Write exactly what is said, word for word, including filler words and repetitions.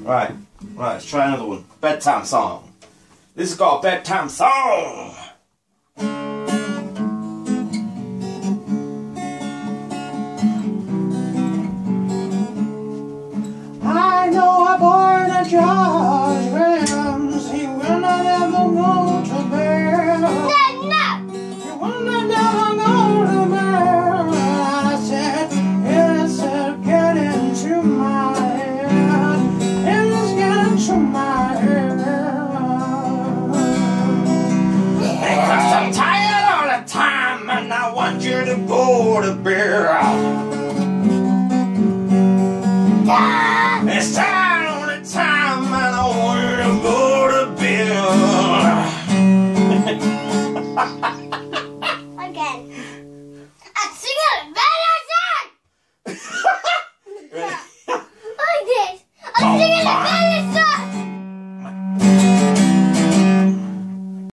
Right, right, let's try another one. Bedtime song. This is called Bedtime Song. I know a boy that George Williams, he will not ever go to bed. No, no! He will not ever go to bed. I said, it's get into my head. It's get into my head. Because I'm tired all the time and I want you to go to bed. It's tired all the time and I want you to go to bed. Again. I'm singing a better song! Like this. I'm singing